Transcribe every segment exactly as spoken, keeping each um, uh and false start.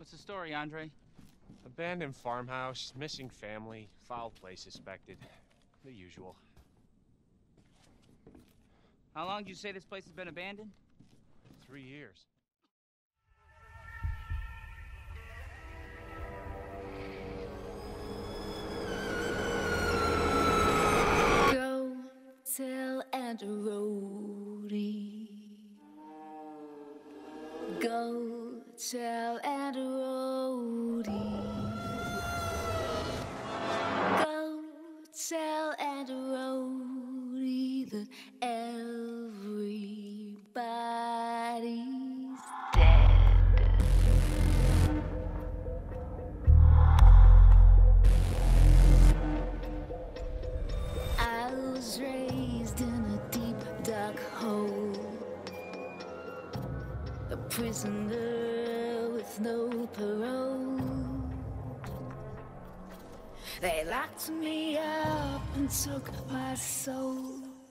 What's the story, Andre? Abandoned farmhouse, missing family, foul play suspected. The usual. How long did you say this place has been abandoned? Three years. Go tell Aunt Rhody. Go tell Aunt Rhody. Go tell Aunt Rhody that everybody's dead. I was raised in a deep, dark hole, a prisoner with no parole. They locked me up and took my soul.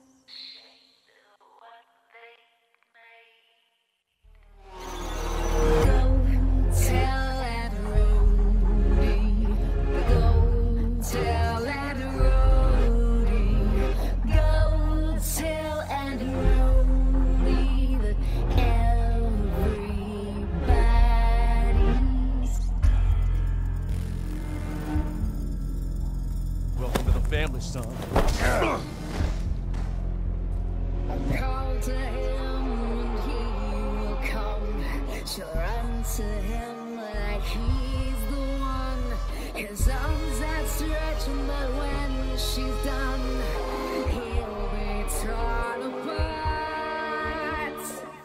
Go tell Aunt Rhody. Go tell Aunt Rhody. Go tell Aunt Rhody that everybody's. Welcome to the family, son. Call to him and he will come. She'll run to him like he's the one. His arms outstretched, but when she's done, he'll be torn apart.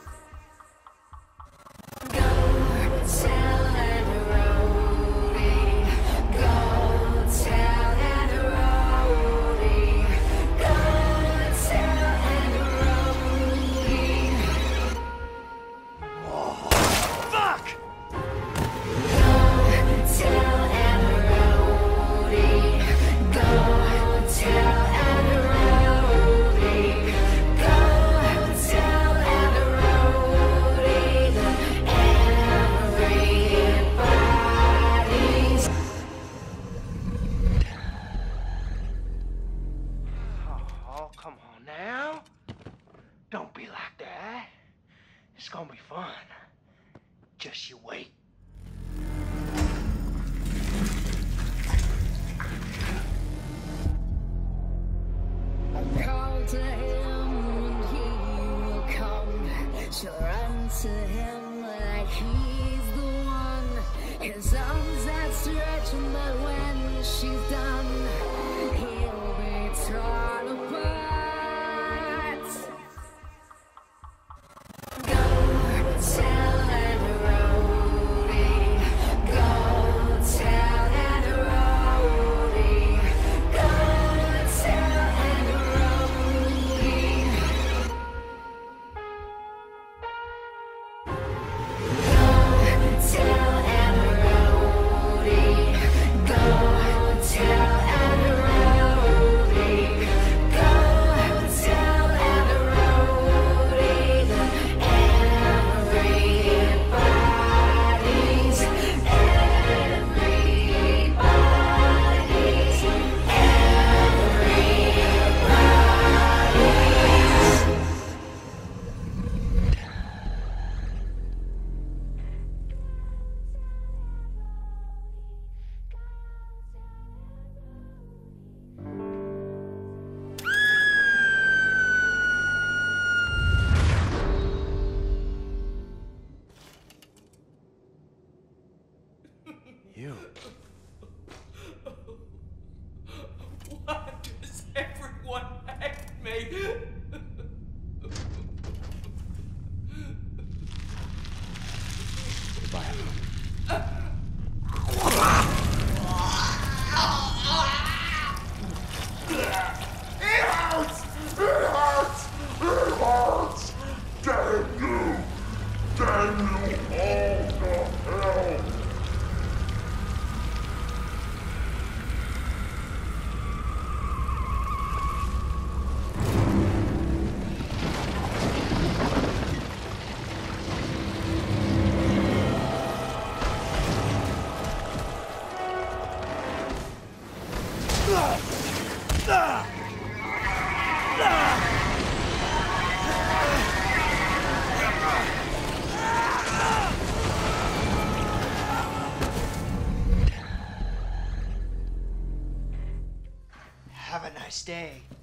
Go tell Aunt Rhody. Go tell Aunt Rhody. Go tell Aunt Rhody. Fuck! Go tell Aunt Rhody. Go tell Aunt Rhody. Go tell Aunt Rhody that everybody's. Oh, come on now. Don't be like that. It's gonna be fun. Just you wait. Call to him and he will come. She'll run to him like he's the one. His arms outstretched, but when she's done, he'll be torn apart. Go tell Aunt Rhody. Go tell Aunt Rhody. Go tell Aunt Rhody. Go tell Aunt Rhody. Go tell Aunt Have a nice day.